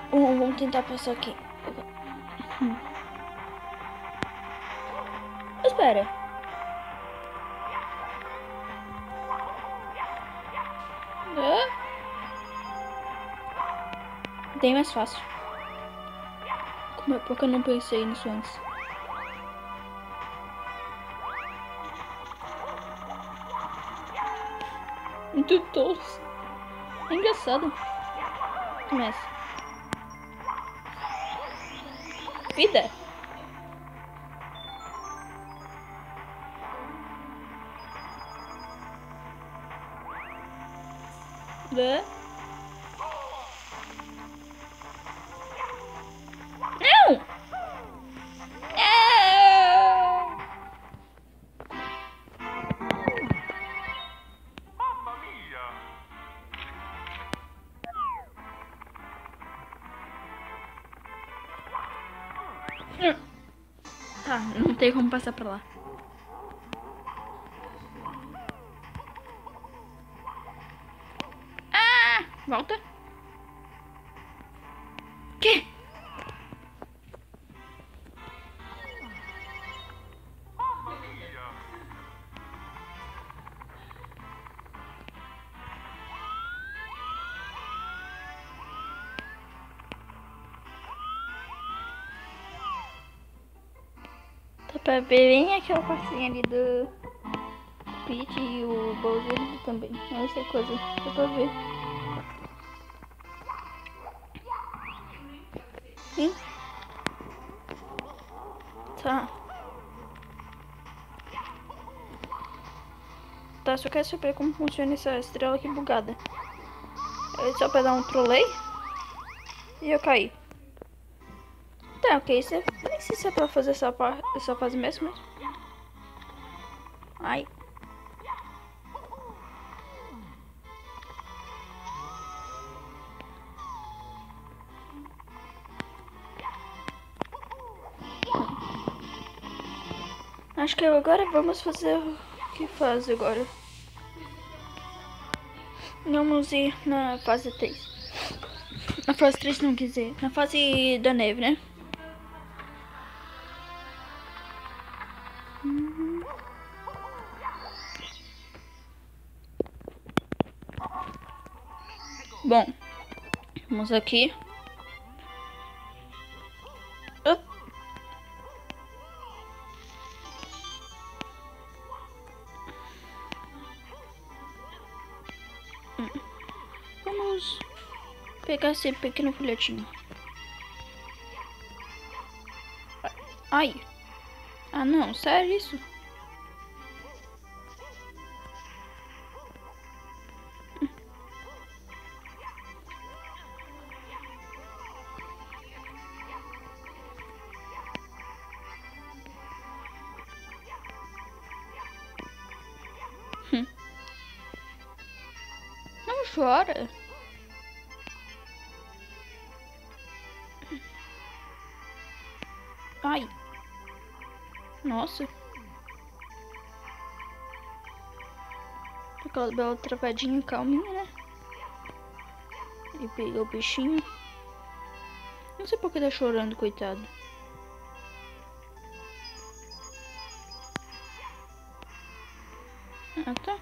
Vamos tentar passar aqui. Espera. Bem mais fácil. Como é porque eu não pensei nisso antes. Muito tolos. É engraçado. Começa. Vida. Não! Não! Tá, não tem como passar pra lá. Ah! Volta. Que? Dá pra ver bem aquela passinha ali do Peach e o Bowser também. Essa coisa, dá pra ver. Sim. Tá. Tá, só quero saber como funciona essa estrela aqui bugada. É só pra dar um trolei e eu caí. Tá, ok. Nem sei se é pra fazer essa fase mesmo. Ai. Acho que agora vamos fazer o que faz agora. Vamos ir na fase 3. Na fase 3 não quis dizer. Na fase da neve, né? Bom, vamos aqui. Vamos pegar esse pequeno folhetinho. Ai. Ah, não. Sério isso? Não chora. Ai. Nossa. Aquela bela travadinha calminha, né? Ele pegou o bichinho. Não sei por que tá chorando, coitado. Ah, tá.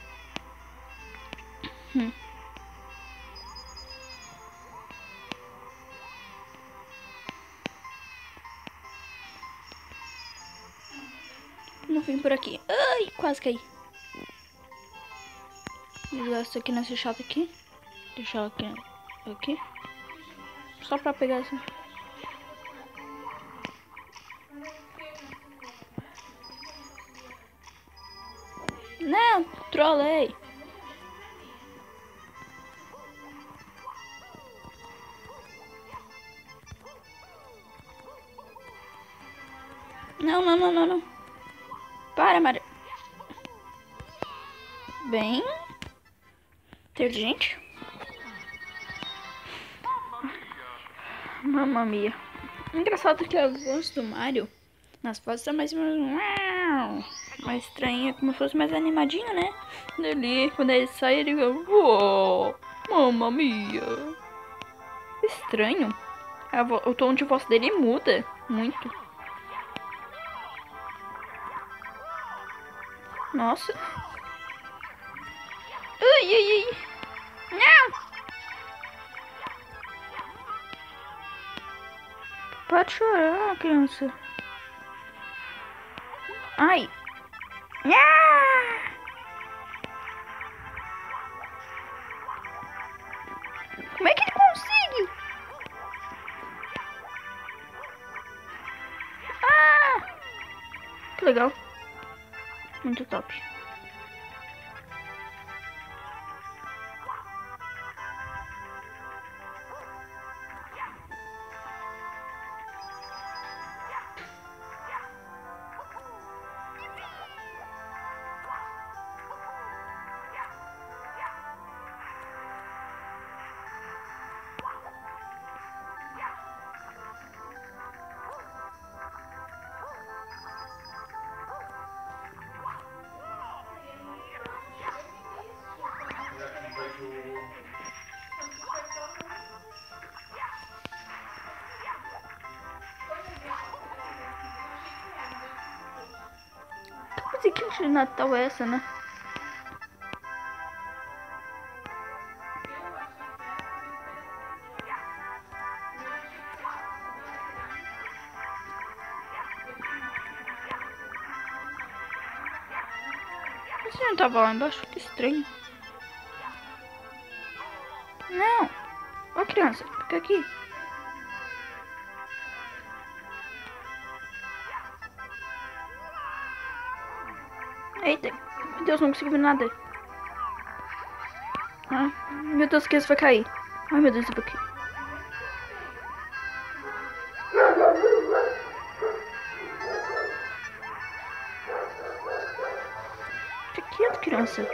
Não vim por aqui. Ai, quase caí. Vou essa aqui nessa chave aqui. Deixar ela aqui. Só pra pegar essa. Não, trolei. Não. Para, Maria. Bem inteligente. Mamma mia. Engraçado que a voz do Mario nas fases tá mais estranha, como se fosse mais animadinho, né? Quando ele sai, ele fica, uou, mamma mia. estranho. O tom de voz dele muda muito. Nossa. Ai, ai, ai. Não! Pode chorar, criança. Ai. Ah! Como é que ele consegue? Ah! Que legal. Muito top. Que musiquinha de Natal é essa, né? Você não tava lá embaixo? Que estranho. Não. Ó, criança, fica aqui. Eita. Meu Deus, não consigo ver nada. Ai, meu Deus, que isso vai cair. Ai, meu Deus, eu vou cair. Fica quieto, criança.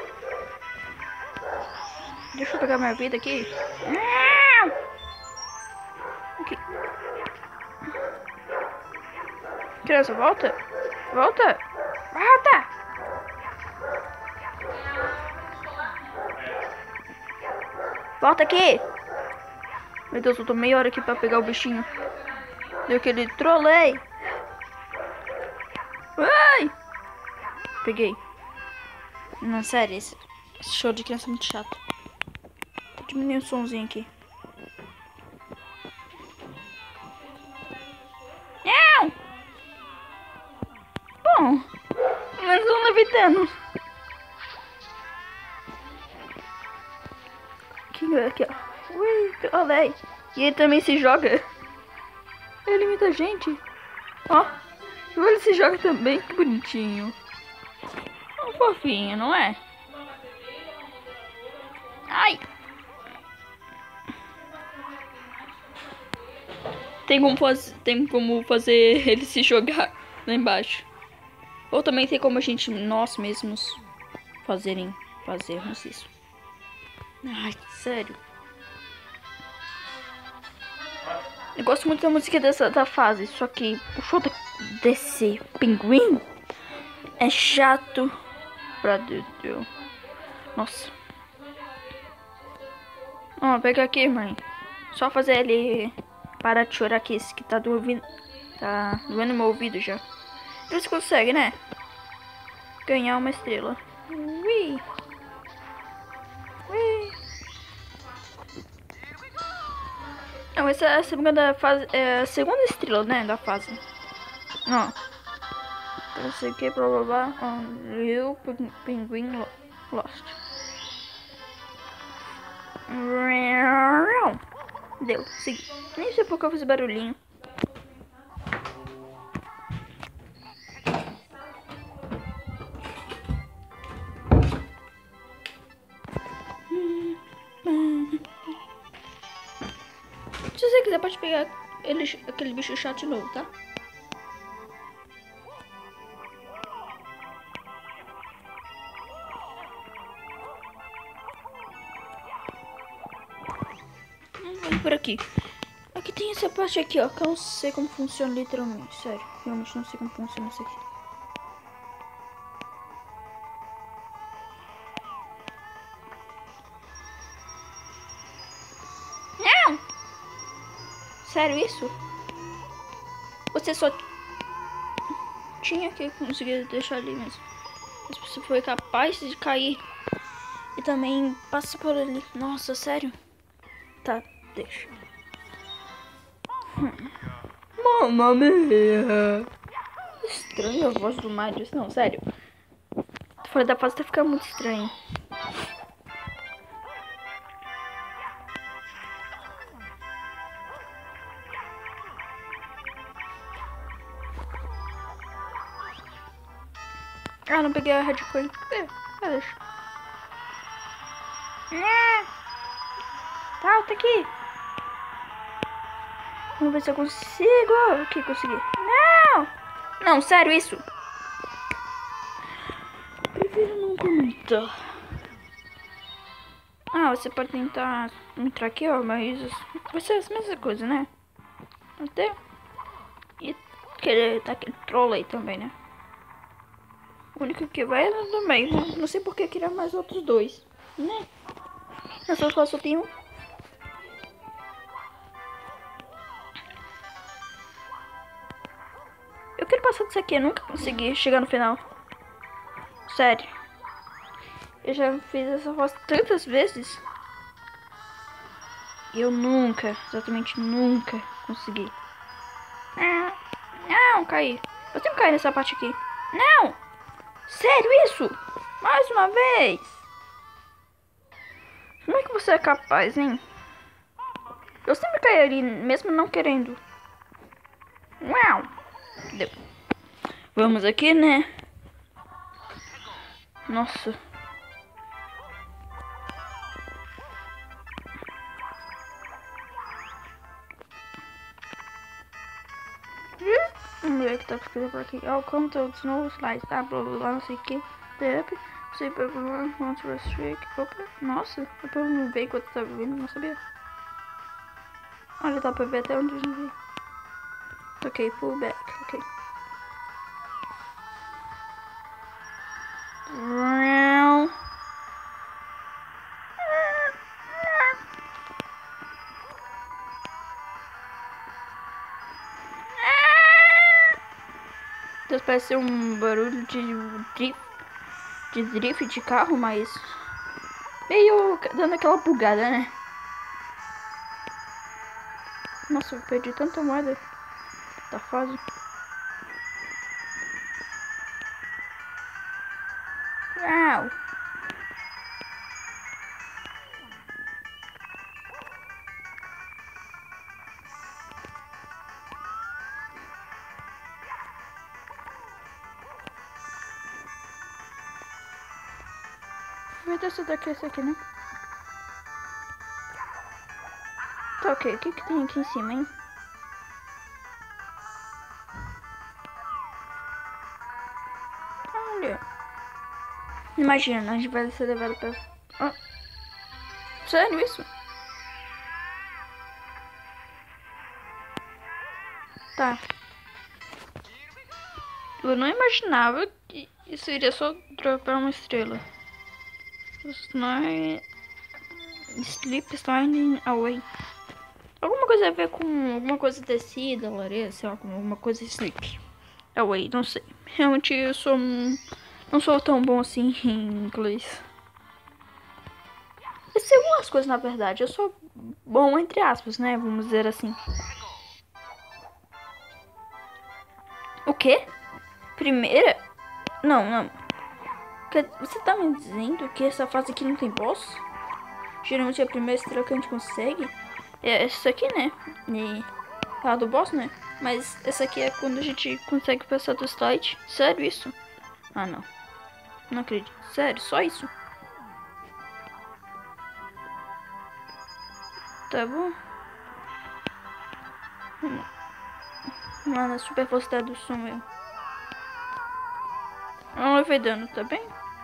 Deixa eu pegar minha vida aqui. Aqui. Criança, volta. Volta. Volta. Volta aqui. Meu Deus, eu tô meia hora aqui pra pegar o bichinho. Deu aquele trolei. Ai. Peguei. Não, sério, esse show de criança é muito chato. Vou diminuir o somzinho aqui. Não! Bom, mas um levitando. Aqui, ó. Ui, olé. E ele também se joga. Ele imita a gente. Ó, ele se joga também. Que bonitinho. Um fofinho, não é? Ai! Tem como fazer ele se jogar lá embaixo. Ou também tem como nós mesmos fazermos isso. Ai, sério. Eu gosto muito da música da fase, só que o show desse pinguim é chato pra Deus. Nossa. Ó, pega aqui, mãe. Só fazer ele parar de chorar aqui, esse que tá doendo meu ouvido já. Você consegue, né? Ganhar uma estrela. Ui. Ui. Não, essa é a segunda fase. É a segunda estrela, né? Da fase. Ó. Não sei o que, blá blá blá. Real Penguin Lost. Deu, segui. Nem sei por que eu fiz barulhinho. Se você quiser, pode pegar aquele bicho chato de novo, tá? Vamos por aqui. Aqui tem essa parte aqui, ó, que eu não sei como funciona literalmente. Sério, realmente não sei como funciona isso aqui. Não! Sério isso? Você só tinha que conseguir deixar ali mesmo. Mas você foi capaz de cair e também passa por ali. Nossa, sério? Tá, deixa. Mamma mia. Estranha a voz do Mario. Não, sério. Fora da fase tá ficando muito estranho. Ah, não peguei a Red Coin. Deixa. Volta aqui. Vamos ver se eu consigo. Aqui, consegui. Não! Não, sério isso? Prefiro não comentar. Ah, você pode tentar entrar aqui, ó, mas vai ser a mesma coisa, né? Até. E querer dar aquele troll aí também, né? O único que vai é no meio, né? Não sei por que queria mais outros dois, né? Nessa escola só tem um. Eu quero passar disso aqui, eu nunca consegui chegar no final. Sério. Eu já fiz essa fase tantas vezes. E eu nunca, exatamente nunca consegui. Não, caí. Eu sempre caí nessa parte aqui. Não! Sério isso? Mais uma vez? Como é que você é capaz, hein? Eu sempre caí ali, mesmo não querendo. Uau! Deu. Vamos aqui, né? Nossa. Vamos ver o que tá escrito por aqui. Oh, come to the snow slides, tá? Blá blá blá, não sei o que. The up. Você pegou want to restrict. Opa, nossa. Eu pelo não ver enquanto tá vivendo, não sabia. Olha, dá pra ver até onde eu não vi. Ok, pull back, ok. Deus, parece um barulho de drift de carro, mas meio dando aquela bugada, né? Nossa, eu perdi tanta moeda da fase. Uau! Vai descer daqui esse aqui, né? Tá, ok. O que que tem aqui em cima, hein? Olha. Imagina, a gente vai ser levado pra... Ah, sério isso? Tá. Eu não imaginava que isso iria só dropar uma estrela. Sleep Sliding Away. Alguma coisa a ver com alguma coisa tecida, lareira, sei lá, com alguma coisa sleep. Away, não sei. Realmente eu sou não sou tão bom assim em inglês. Eu sei algumas coisas na verdade. Eu sou bom entre aspas, né? Vamos dizer assim. O quê? Primeira? Não, não. Você tá me dizendo que essa fase aqui não tem boss? Geralmente é a primeira estrela que a gente consegue. É essa aqui, né? E a do boss, né? Mas essa aqui é quando a gente consegue passar do slide. Sério isso? Ah, não. Não acredito. Sério, só isso? Tá bom. Mano, a super velocidade do som, meu. Não levei dano, tá bem?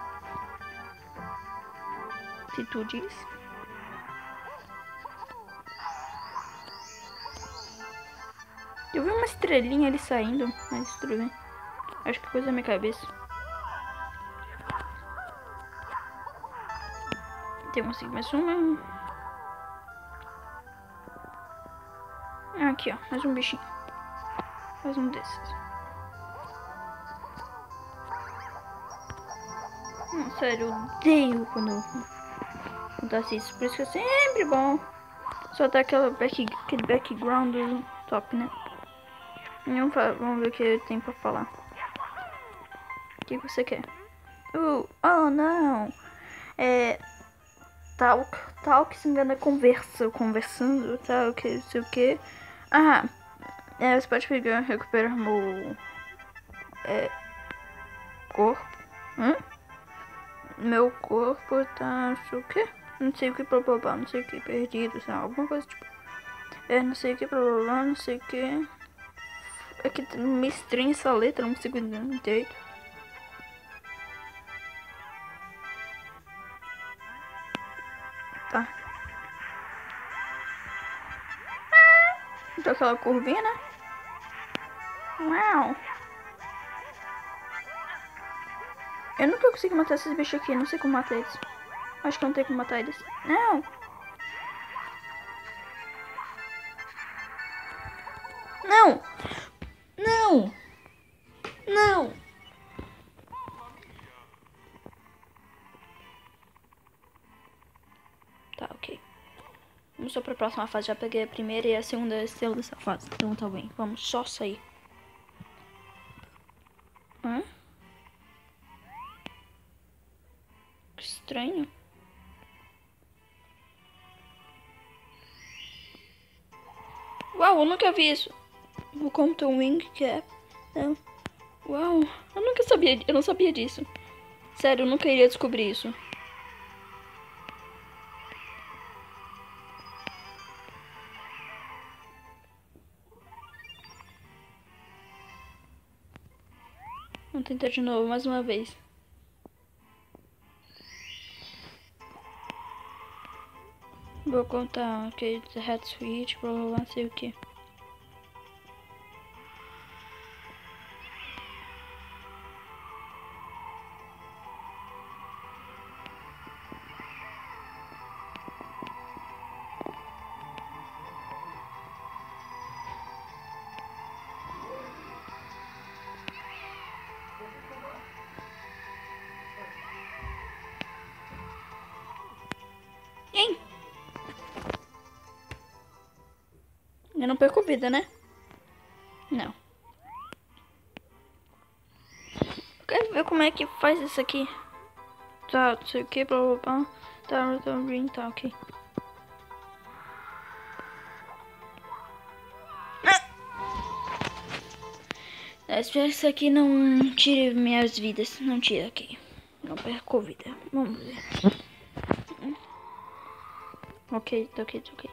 Se tu diz. Eu vi uma estrelinha ali saindo, mas tudo bem. Acho que coisa na minha cabeça. Temos mais uma. Aqui, ó. Mais um bichinho. Mais um desses. Não, sério, eu odeio quando acontece isso. Por isso que é sempre bom só dar aquele background top, né? Vamos ver o que tem pra falar. O que você quer? Oh, não. Talk, se me engano, é conversando, tal, que sei o que. Você pode recuperar meu corpo. Meu corpo tá, não sei o que. Não sei o que, blá blá blá, não sei o que, perdido, sei lá, alguma coisa tipo. Não sei o que, blá blá blá, não sei o que. É que me estranha essa letra, não consigo entender direito. Tá. Então aquela curvinha, né? Uau. Eu nunca consegui matar esses bichos aqui, não sei como matar eles. Acho que não tem como matar eles. Não. Não. Não. Não. Tá, ok. Vamos só pra próxima fase. Já peguei a primeira e a segunda estrela dessa fase. Então tá bem. Vamos só sair. Que estranho. Uau, eu nunca vi isso. O Compton Wing Cap. Não. Uau, eu não sabia disso. Sério, eu nunca iria descobrir isso. Vamos tentar de novo, mais uma vez. Vou contar, ok, the head switch, blá blá blá, sei o que. Hein? Eu não perco vida, né? Não. Eu quero ver como é que faz isso aqui. Tá, não sei o que, blá blá blá. Tá, ok. Espero que isso aqui não tire minhas vidas. Não tira aqui. Não perco vida. Vamos ver. Ok, tá ok, tá ok.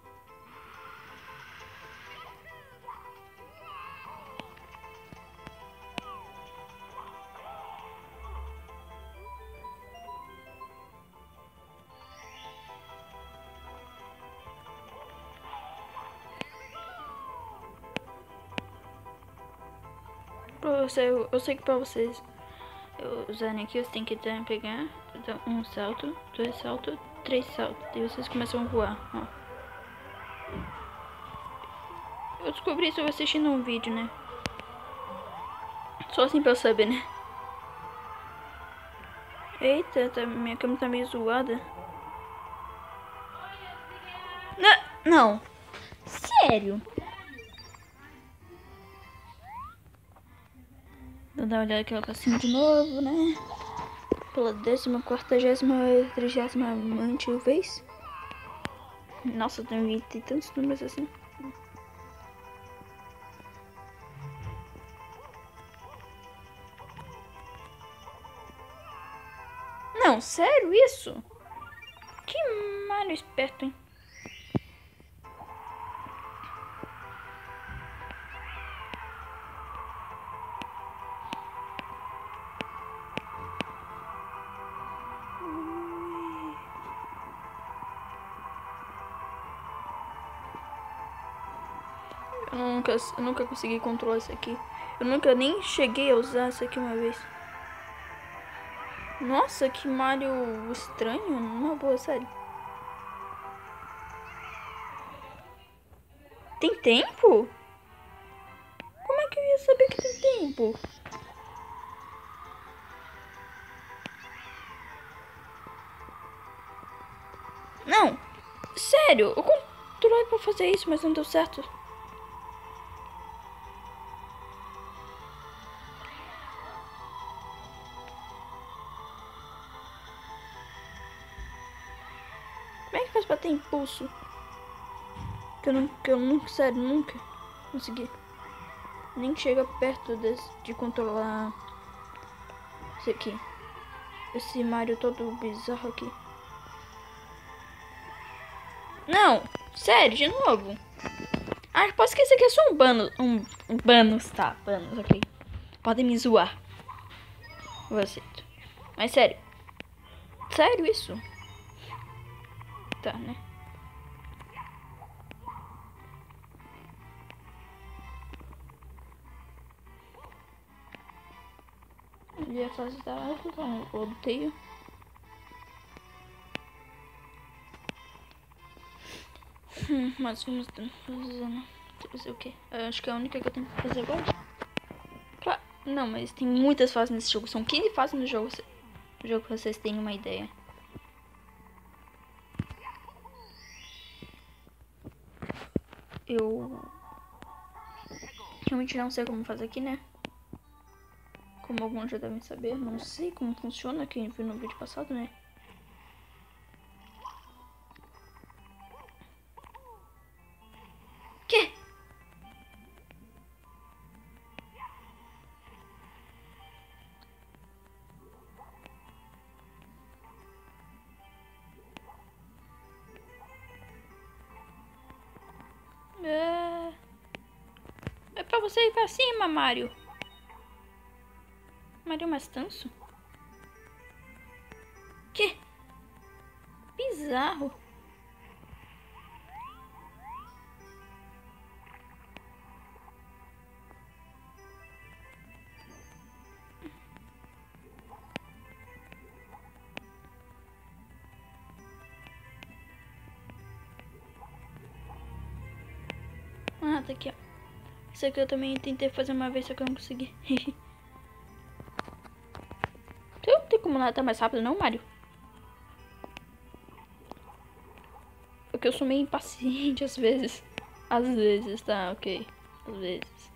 Eu sei que pra vocês usarem aqui, vocês têm que pegar um salto, 2 saltos, 3 saltos. E vocês começam a voar, ó. Eu descobri isso assistindo um vídeo, né? Só assim pra eu saber, né? Eita, minha câmera tá meio zoada. Não. Sério? Vou dar uma olhada aqui pra cima de novo, né? Pela 14ª, 30ª vez. Nossa, tem tantos números assim. Não, sério isso? Que malho esperto, hein? Eu nunca consegui controlar isso aqui. Eu nunca nem cheguei a usar isso aqui uma vez. Nossa, que Mario estranho. Uma boa, sério. Tem tempo? Como é que eu ia saber que tem tempo? Não, sério, eu controlei pra fazer isso, mas não deu certo. Como é que faz pra ter impulso? Que eu nunca, sério, nunca consegui. Nem chega perto de controlar isso aqui. Esse Mario todo bizarro aqui. Não, sério, de novo. Ah, posso esquecer que é só um Banos. Um Banos, tá, Banos, ok. Podem me zoar. Eu aceito. Mas sério. Sério isso? Tá, né? Ali a fase da árvore, eu odeio. Mas vamos fazer o quê? Eu acho que é a única que eu tenho que fazer agora. Claro, não, mas tem muitas fases nesse jogo. São 15 fases no jogo. No jogo, pra vocês terem uma ideia. Eu realmente não sei como fazer aqui, né? Como alguns já devem saber, não sei como funciona, quem viu no vídeo passado, né? Que? É pra você ir pra cima, Mario. Mario mais tanso? Que? Bizarro. Ah, tá aqui, ó. Isso aqui eu também tentei fazer uma vez, só que eu não consegui. Tu não tem como nadar mais rápido, não, Mario? Porque eu sou meio impaciente às vezes. Às vezes, tá, ok. Às vezes.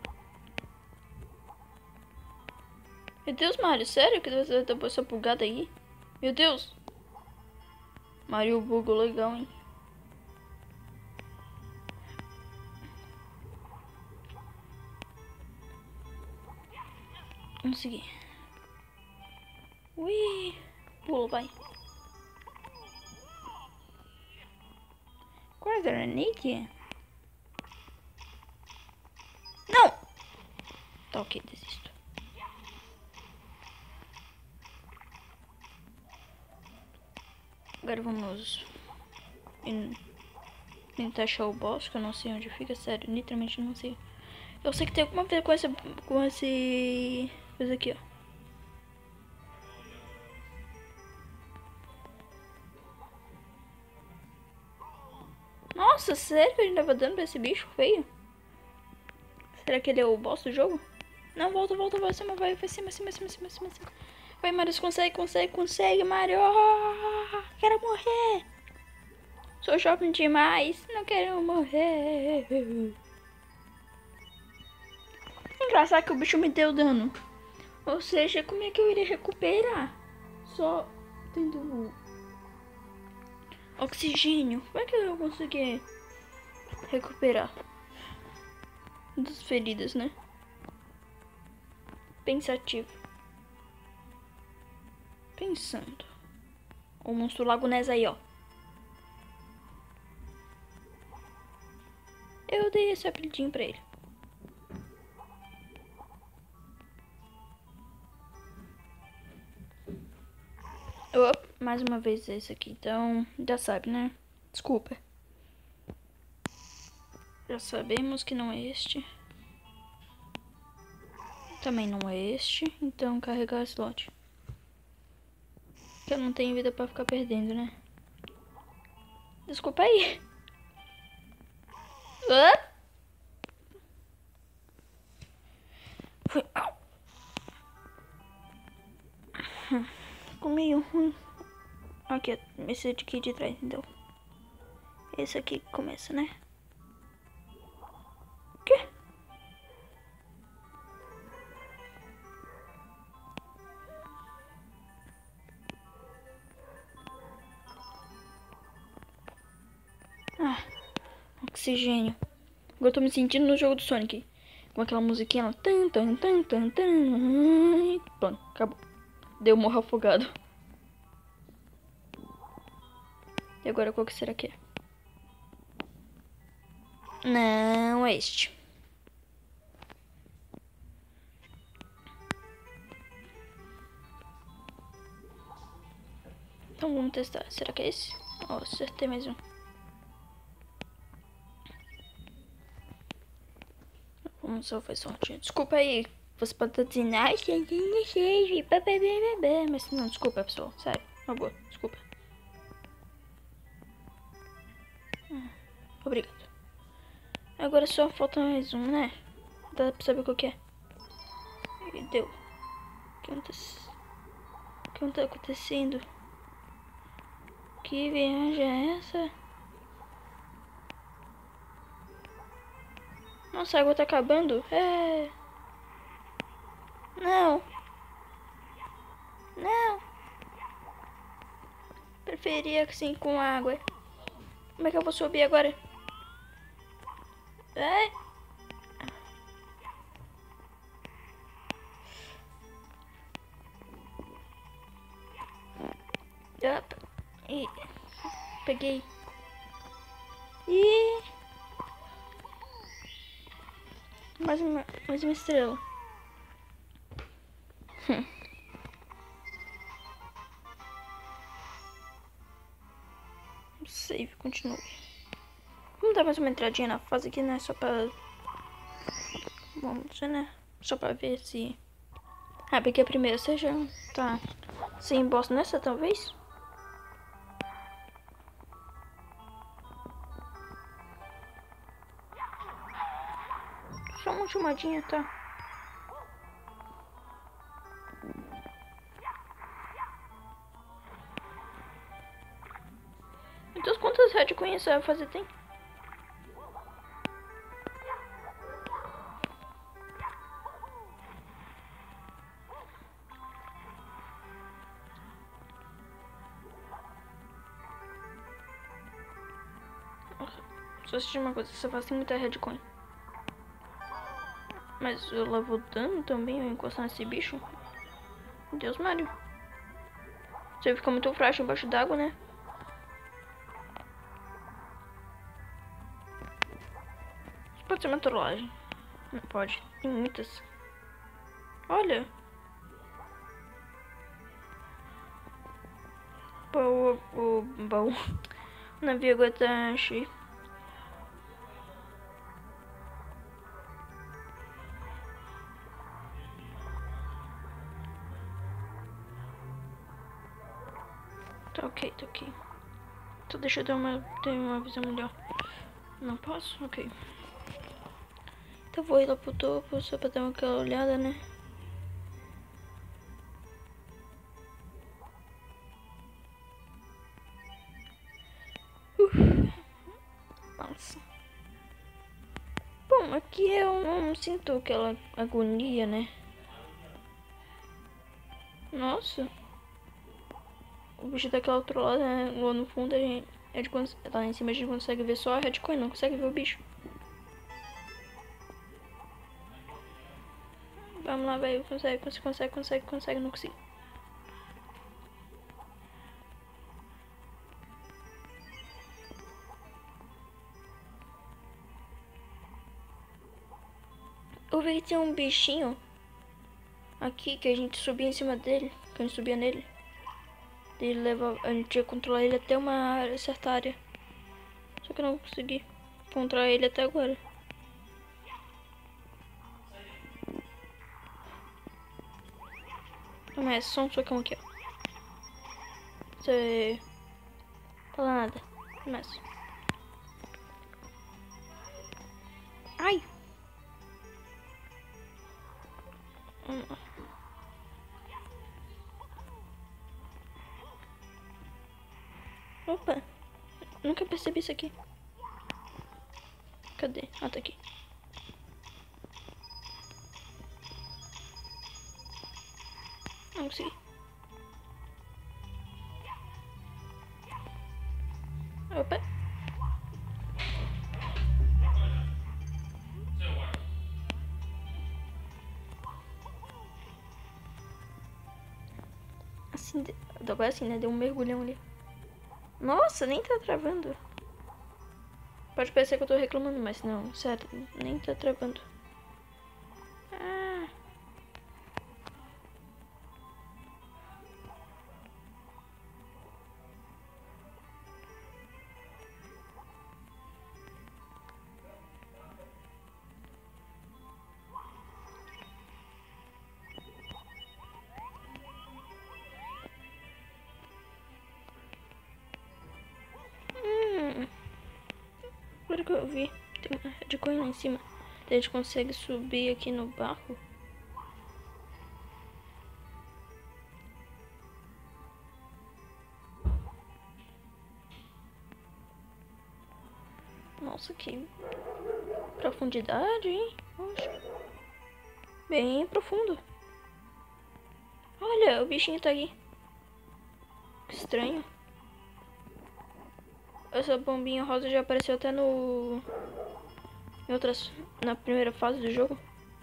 Meu Deus, Mario, sério que você tá essa bugada aí? Meu Deus. Mario bugou legal, hein? Consegui. Ui. Pula, vai. Qual era a Nick? Não! Tá ok, desisto. Agora vamos tentar achar o boss, que eu não sei onde fica, sério, literalmente não sei. Eu sei que tem alguma coisa com esse coisa aqui, ó. Nossa, sério que a gente tava dando pra esse bicho feio? Será que ele é o boss do jogo? Não, volta, volta, vai cima, vai cima, cima, cima, cima, cima, cima. Vai, Mario, consegue, Mario. Quero morrer. Sou jovem demais, não quero morrer. Engraçado que o bicho me deu dano. Ou seja, como é que eu iria recuperar? Só tendo oxigênio. Como é que eu vou conseguir recuperar das feridas, né? Pensativo. Pensando. O monstro Lago Ness aí, ó. Eu dei esse apelidinho pra ele. Opa, mais uma vez esse aqui. Então, já sabe, né? Desculpa. Já sabemos que não é este. Também não é este. Então, carregar slot. Que eu não tenho vida pra ficar perdendo, né? Desculpa aí. Ah! Foi. Au. Ficou meio ruim. Aqui, esse aqui de trás, então. Esse aqui que começa, né? O quê? Ah, oxigênio. Agora eu tô me sentindo no jogo do Sonic. Com aquela musiquinha lá. Tan, tan, tan, tan, tan. Pronto, acabou. Deu morro afogado. E agora qual que será que é? Não, é este. Então vamos testar. Será que é esse? Ó, acertei mais um. Vamos só fazer sortinho. Desculpa aí. Você pode estar dizendo, ai, mas não, desculpa, pessoal. Sério, uma boa, desculpa. Obrigado. Agora só falta mais um, né? Dá pra saber qual que é. E deu. O que não tá acontecendo? Que viagem é essa? Nossa, a água tá acabando. É. Não. Não. Preferia assim com água. Como é que eu vou subir agora? É. Opa. E peguei. E mais uma estrela. Save, continue. Vamos dar mais uma entradinha na fase aqui, né? Só pra... Vamos dizer, né? Só pra ver se... Ah, porque a primeira seja... Tá sem boss nessa, talvez? Só uma chamadinha, tá? Então quantas Redcoin você vai fazer tem? Só assistir uma coisa, você faz muita Redcoin. Mas eu levo dano também ao encostar nesse bicho? Deus Mário. Você fica muito frágil embaixo d'água, né? Isso pode ser uma trollagem. Não pode. Tem muitas. Olha. O baú. O navio agora tá cheio. Tá ok, tá ok. Então deixa eu ter uma visão melhor. Não posso? Ok. Então vou ir lá pro topo só pra dar aquela olhada, né? Nossa. Bom, aqui eu não sinto aquela agonia, né? Nossa. O bicho daquela outro lado, né? Lá no fundo, lá em cima a gente consegue ver só a Redcoin, não consegue ver o bicho. Vamos lá, velho. Consegue, não consigo. Eu vi que tem um bichinho aqui que a gente subia em cima dele, que a gente subia nele. A gente ia controlar ele até uma certa área. Só que eu não consegui controlar ele até agora. Não é só um socão aqui, ó. Você... Fala nada. Começa. nunca percebi isso aqui. Cadê? Ah, tá aqui. Não consegui. Opa. Assim, agora assim, né? Deu um mergulhão ali. Nossa, nem tá travando. Pode parecer que eu tô reclamando, mas não, sério, nem tá travando. Ah. Agora que eu vi, tem uma de coisa lá em cima. A gente consegue subir aqui no barco. Nossa, que profundidade, hein? Poxa. Bem profundo. Olha, o bichinho tá aqui. Que estranho. Essa bombinha rosa já apareceu até no... em outras... na primeira fase do jogo.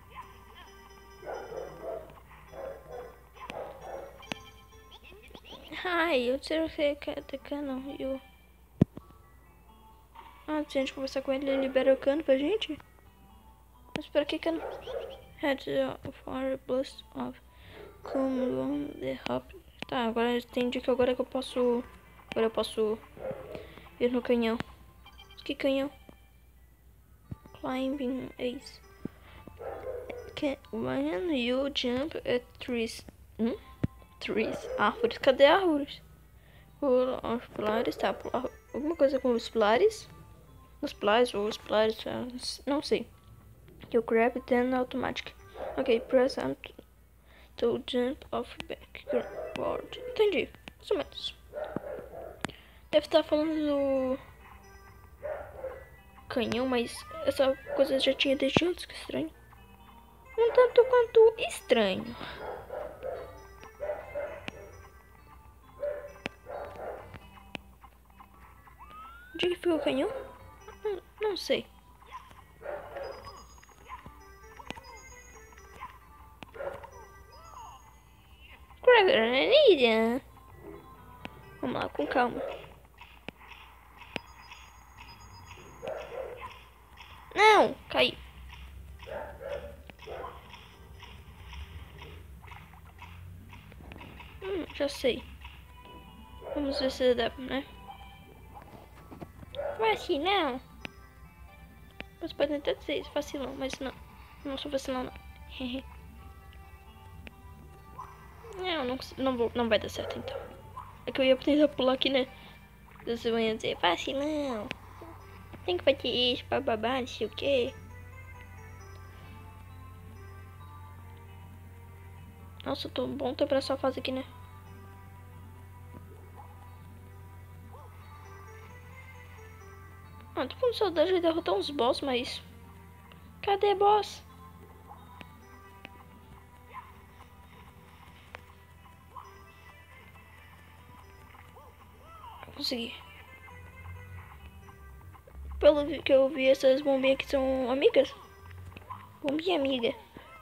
Ai, eu sei que é the canon. Eu... Ah, se a gente conversar com ele, ele libera o cano pra gente? Mas pra que cano? Head of our blast of come on the hop. Tá, agora eu entendi que agora que eu posso... Agora eu posso ir no canhão. Que canhão? Climbing ace. When you jump at trees. Trees. Árvores. Cadê árvores? Os pilares, tá. Alguma coisa com os pilares. Os pilares ou os pilares. Não sei. You grab then automatic. Ok, press M to jump off backboard. Entendi. Mais ou menos. Deve estar falando do canhão, mas essa coisa já tinha desde antes, que estranho. Um tanto quanto estranho. Onde que ficou o canhão? Não sei. Granada. Vamos lá, com calma. Não, caiu. Já sei. Vamos ver se dá, né? Vacilão. Você pode até dizer vacilão, mas não. Não sou vacilão, não. Não vai dar certo, então. É que eu ia tentar pular aqui, né? Você vai dizer, vacilão. Tem que fazer isso, bababá, não sei o quê. Nossa, eu tô um bom tempo pra essa fase aqui, né? Ah, tô com saudade de derrotar uns boss, mas... Cadê boss? Consegui. Pelo que eu vi, essas bombinhas aqui são amigas. Bombinha amiga.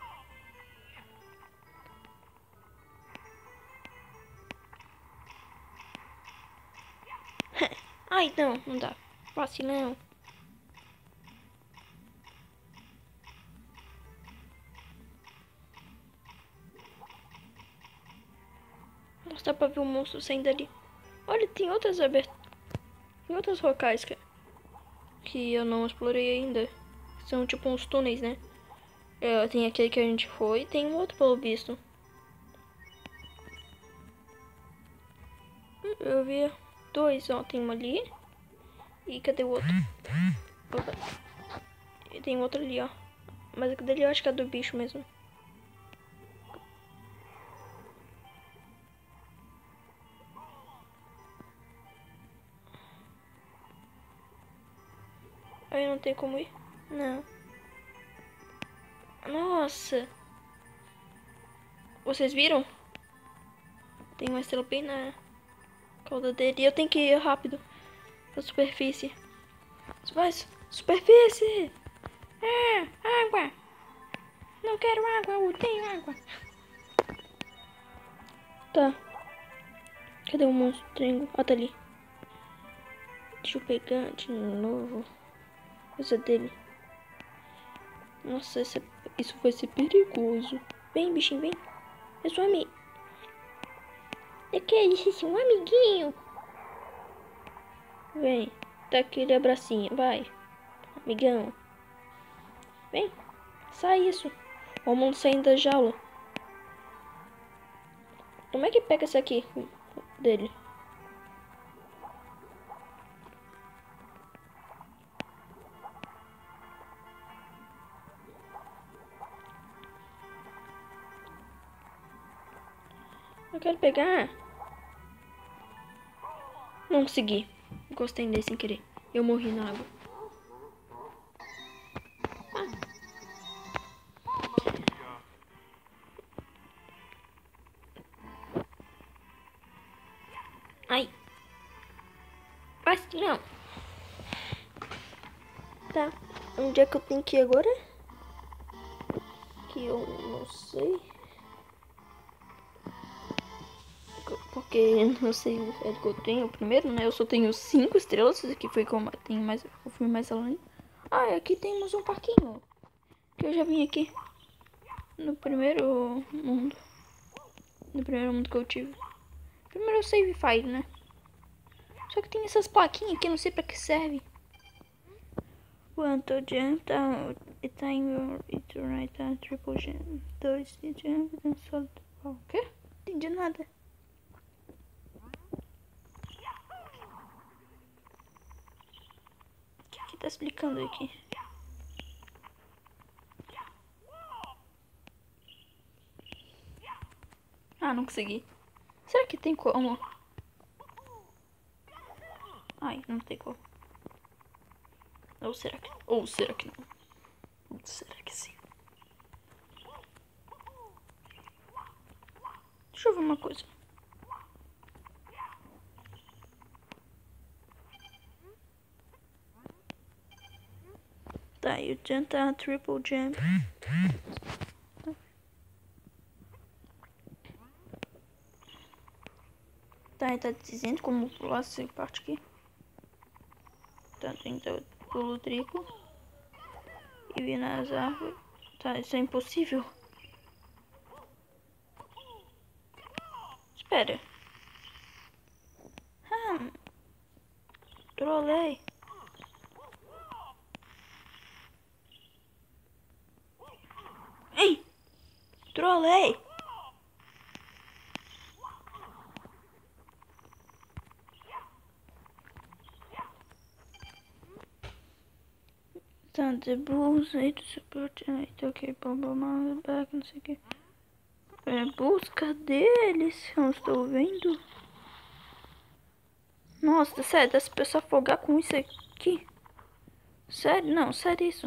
Ai, não dá. Vacilão. Nossa, dá pra ver o monstro saindo ali. Olha, tem outras abertas. Tem outras locais que eu não explorei ainda. São tipo uns túneis, né? Tem aquele que a gente foi e tem um outro pelo visto. Eu vi dois, ó. Tem um ali. E cadê o outro? Opa. E tem outro ali, ó. Mas aquele dali eu acho que é do bicho mesmo. Aí não tem como ir? Não. Nossa. Vocês viram? Tem uma estrela bem na cauda dele. E eu tenho que ir rápido pra superfície. Vai, superfície! Água! Não quero água, eu tenho água. Tá. Cadê o monstrengo? Ah, tá ali. Deixa eu pegar de novo. Coisa dele. Nossa, isso vai ser perigoso. Vem, bichinho, vem. É sua amiga. Eu quero ser um amiguinho. Vem. Dá aquele abracinho, vai. Amigão. Vem. Sai isso. Ó o mundo saindo da jaula. Como é que pega esse aqui dele? Eu quero pegar. Não consegui. Gostei dele sem querer. Eu morri na água. Ai. Acho que não. Tá. Onde é que eu tenho que ir agora? Que eu não sei. Porque eu não sei o que eu tenho primeiro, né? Eu só tenho 5 estrelas. Esse aqui foi como tem mais. Eu fui mais além. Ah, aqui temos um parquinho. Que eu já vim aqui. No primeiro mundo. No primeiro mundo que eu tive. Primeiro save file, né? Só que tem essas plaquinhas aqui, eu não sei pra que serve. Quanto jump, time it right, triple jump, 2 jump, then solid. O quê? Não entendi nada. O que tá explicando aqui? Ah, não consegui. Será que tem como? Ai, não tem como. Ou será que não? Ou será que não? Ou será que sim? Deixa eu ver uma coisa. Tá, e o jump tá triple jump. Tá, ele tá dizendo como pular essa parte aqui. Tá, então eu pulo triplo. E vir nas árvores. Tá, isso é impossível. Espera. Trolei. Ei! Trolei! Tá, the bulls, aí to support, ok, bomba, back, não sei o que. É, busca deles, eu não estou vendo. Nossa, sério, dá pra se afogar com isso aqui? Sério? Não, sério isso.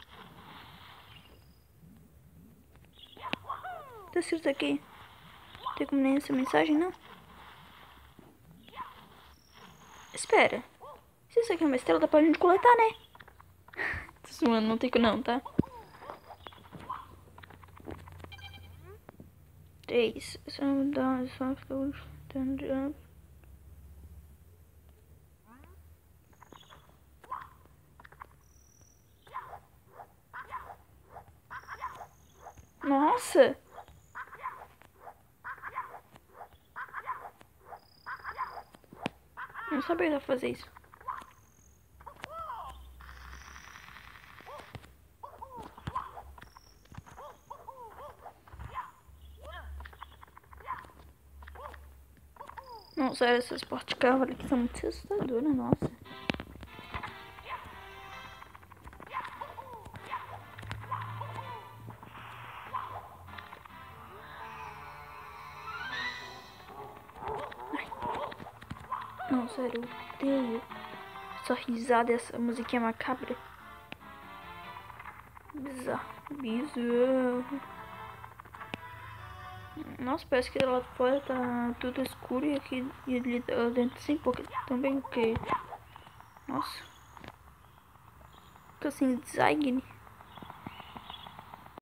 Tá escrito aqui. Não tem como ler essa mensagem, não? Espera. Se isso aqui é uma estrela, dá pra gente coletar, né? Tô zoando, não tem que não, tá? 3. Some down, soft, turn jump. Nossa! Não sabia fazer isso. Não, sério, essas porta-cavalo aqui são muito assustadoras, nossa. Não, sério, eu odeio essa risada, essa musiquinha macabra. Bizarro. Bizarro. Nossa, parece que lá fora tá tudo escuro e aqui e ali dentro sim, porque também o que. Nossa. Tô sem design.